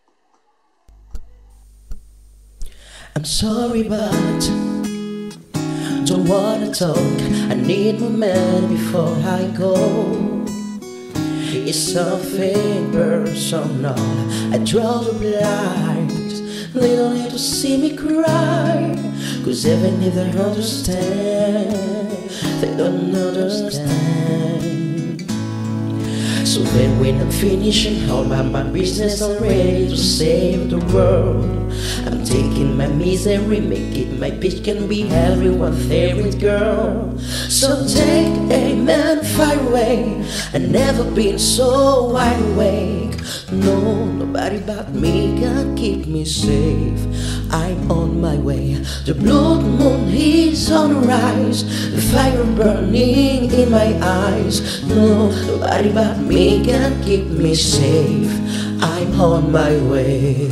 I'm sorry, but don't wanna talk. I need a moment before I go. It's something personal. I draw the blinds. They don't need to see me cry, 'cause even if they understand, they don't understand. So then when I'm finishing all my business, I'm ready to save the world. I'm taking my misery, make it my bitch, can be everyone's favorite girl. So take a man far away. I've never been so wide awake. No, nobody but me can keep me safe. I'm on my way. The blood moon is on the rise, the fire burning in my eyes. No, nobody but me can keep me safe. I'm on my way.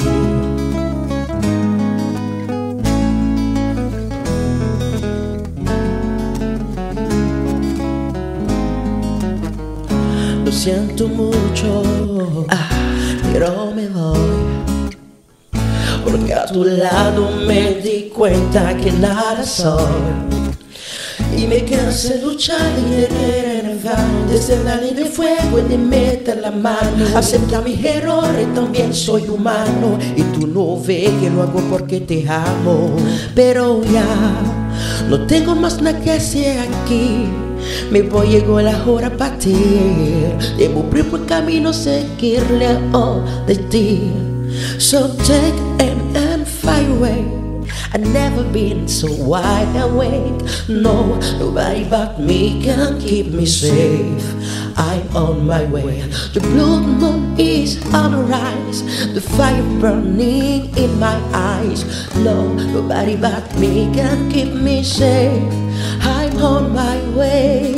Lo siento mucho, pero me voy, porque a tu lado me di cuenta que nada soy. Y me cansé de luchar y de querer en vano, de ser la línea de fuego y de meter la mano. Acepta mis errores, también soy humano, y tú no ves que lo hago porque te amo. Pero ya no tengo más nada que hacer aquí. Me voy, llegó la hora de partir. Debo abrir por el camino, seguirle de ti. So take and fly away. I've never been so wide awake. No, nobody but me can keep me safe. I'm on my way. The blood moon is on the rise, the fire burning in my eyes. No, nobody but me can keep me safe. I'm on my way.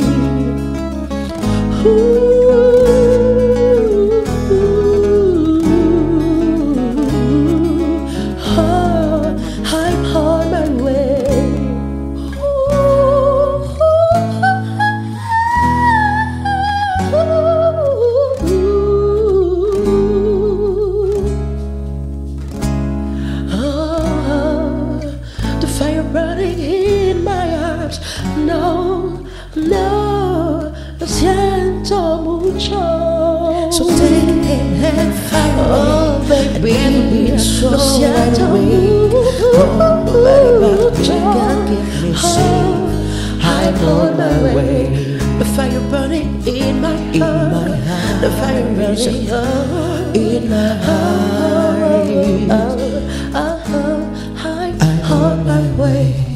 I'm on my way. The fire burning in my arms. No, no, lo siento mucho. So take it and fire away. Oh, baby, lo siento mucho. Oh, nobody but me can keep me safe. I'm on my way. The fire burning in my heart. The fire burning in my heart. I'm on my way.